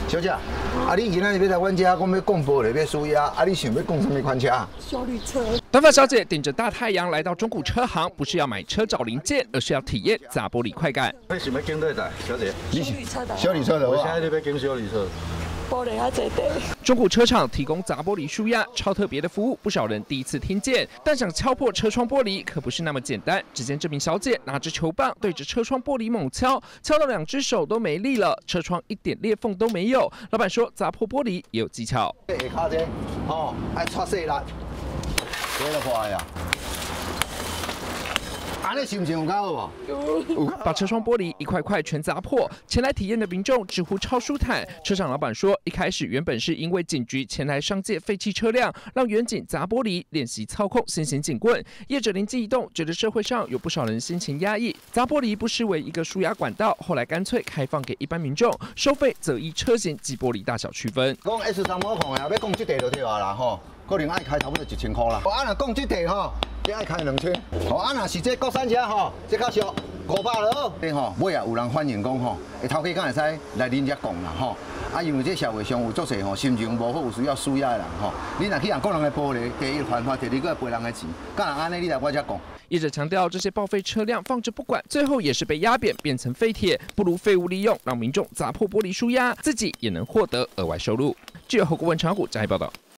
小姐，你今仔日要来阮家，讲要供玻璃，要输压，你想要供什么款车？ 休旅车。 短发小姐顶着大太阳来到中古车行，不是要买车找零件，而是要体验砸玻璃快感。 你想要经对台，小姐？ 修旅车的。 修理车的。 我现在你要经修理车。 玻璃还侪地。 中古车厂提供砸玻璃舒压，超特别的服务，不少人第一次听见。但想敲破车窗玻璃可不是那么简单。只见这名小姐拿着球棒对着车窗玻璃猛敲，敲到2只手都没力了，车窗一点裂缝都没有。老板说砸破玻璃也有技巧。 下骹这，爱戳细力，这就坏呀。 安尼心情有较好无？ 把车窗玻璃一块块全砸破，前来体验的民众直呼超舒坦。车厂老板说，一开始原本是因为警局前来商借废弃车辆，让员警砸玻璃练习操控新型警棍。业者灵机一动，觉得社会上有不少人心情压抑，砸玻璃不失为一个抒压管道。后来干脆开放给一般民众，收费则依车型及玻璃大小区分。 讲 S3模控的，要讲这地就对啊啦吼，可能爱开差不多1000块啦。若讲这地吼。 你爱开2000，若是这国产车吼，这较俗500了。尾有人反映讲吼，头家敢会使来恁遮讲啦吼。因为这社会上有足侪吼心情无好，有需要输压的人吼。你若去人个人的玻璃，第一犯法，第二个赔人的钱，敢人安尼你来我遮讲。 业者强调，这些报废车辆放着不管，最后也是被压扁变成废铁，不如废物利用，让民众砸破玻璃舒压，自己也能获得额外收入。据后顾问长谷加以报道。